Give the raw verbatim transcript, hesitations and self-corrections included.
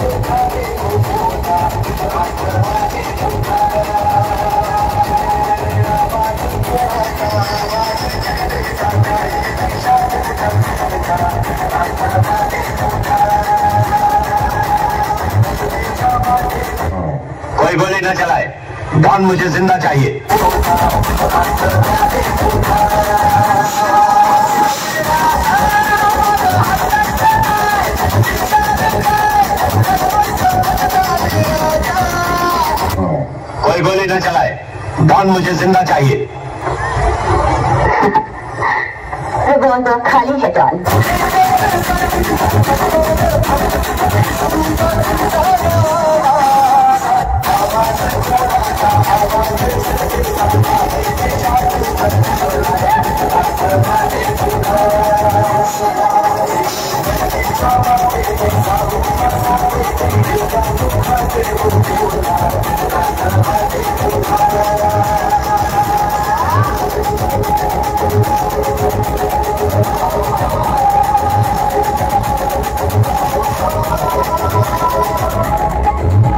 कोई गोली न चलाए, डॉन मुझे जिंदा चाहिए। कोई गोली न चलाए, डॉन मुझे जिंदा चाहिए। रिवॉल्वर खाली है डॉन।